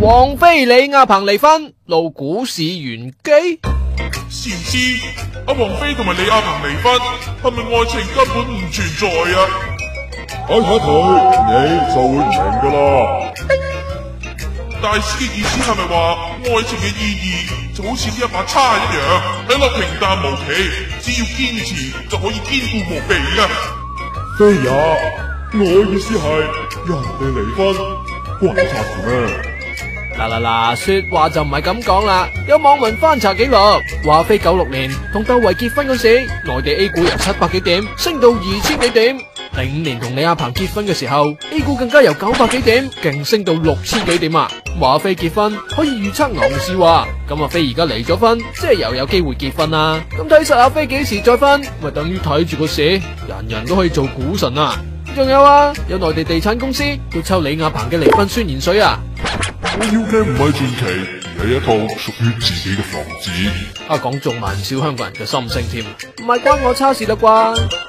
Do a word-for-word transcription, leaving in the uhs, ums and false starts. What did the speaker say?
王菲李亞鵬離婚，路股市玄機。 禪師，阿王菲同埋李亞鵬離婚，係咪愛情根本唔存在啊？ 睇睇佢，你就會唔明噶啦。 大師嘅意思係咪話愛情嘅意義就好似呢一把叉一樣，睇落平淡無奇，只要堅持就可以堅固無比啊？ 非也，我意思係人哋離婚關你啥事咩？ 嗱嗱嗱，說話就唔係咁講啦。有網民翻查記錄，華妃九六年同竇唯結婚嗰時，內地 A 股由七百幾點升到二千幾點；零五年同李亞鵬結婚嘅時候 ，A 股更加由九百幾點勁升到六千幾點啊！華妃結婚可以預測牛市話，咁阿妃而家離咗婚，即係又有機會結婚啦。咁睇實阿妃幾時再婚，咪等於睇住個市，人人都可以做股神啊！仲有啊，有內地地產公司要抽李亞鵬嘅離婚宣言水啊！ 我要嘅唔係傳奇，而係一套屬於自己嘅房子。 啊，講中唔少香港人嘅心聲添，唔係關我叉事啦啩？